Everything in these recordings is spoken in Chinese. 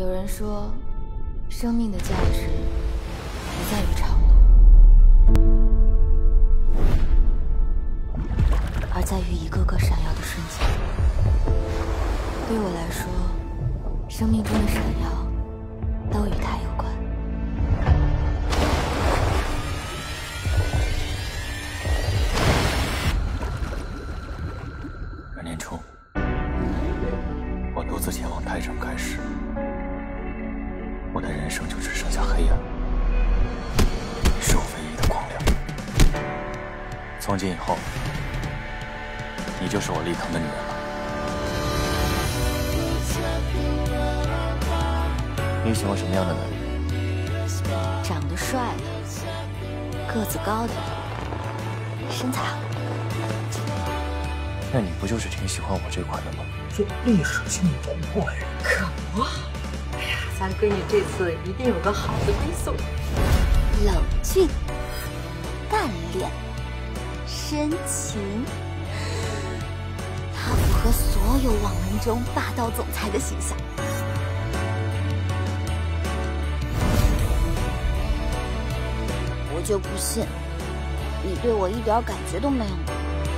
有人说，生命的价值不在于长度，而在于一个个闪耀的瞬间。对我来说，生命中的闪耀都与它有关。 2年初，我独自前往台城开始，我的人生就只剩下黑暗，你是我唯一的光亮。从今以后，你就是我立腾的女人了。你喜欢什么样的男人？ 长得帅的，个子高的，身材好。 那你不就是挺喜欢我这款的吗？ 这历史性突破呀！ 可不，哎呀，咱闺女这次一定有个好的归宿。 冷峻、干练、深情，他符合所有网文中霸道总裁的形象。我就不信，你对我一点感觉都没有呢。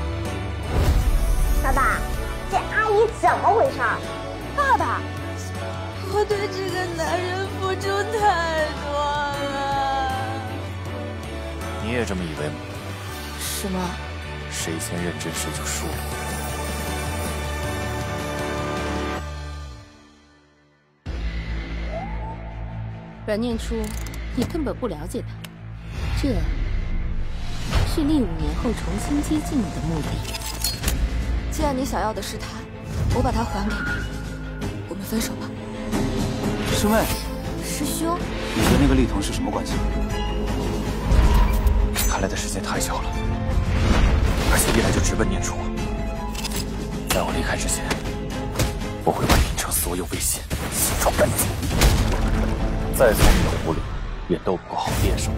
爸爸，这阿姨怎么回事？ 爸爸，我对这个男人付出太多了。 你也这么以为吗？ 是吗？ 谁先认真谁就输了。 阮念初，你根本不了解他，这是立5年后重新接近你的目的。 既然你想要的是他，我把他还给你，我们分手吧。 师妹， 师兄， 你和那个立腾是什么关系？他来的时间太久了，而且一来就直奔念初。在我离开之前，我会把林城所有危险清除干净。再聪明的狐狸，也斗不过好猎手。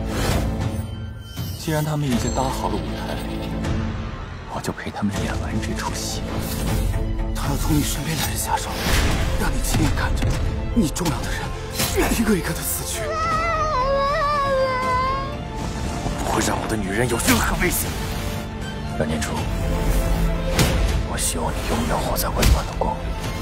既然他们已经搭好了舞台，我就陪他们演完这出戏。 他要从你身边的人下手，让你亲眼看着你重要的人一个一个的死去。 我不会让我的女人有任何危险。阮念初，我希望你永远活在温暖的光里。